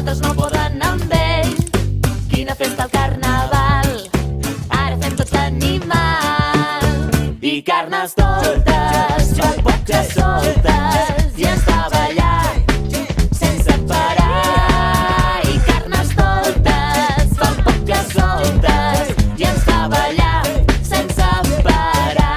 altres no poden amb ell. Quina festa al carnaval, ara fem tots animal. I Carnestoltes, per poc que soltes, i ens fa ballar sense parar. I Carnestoltes, per poc que soltes, i ens fa ballar sense parar.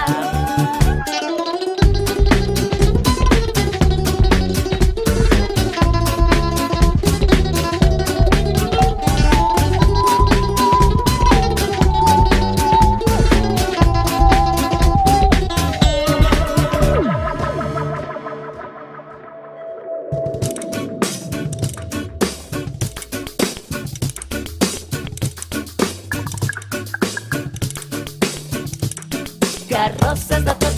Carrosses de tot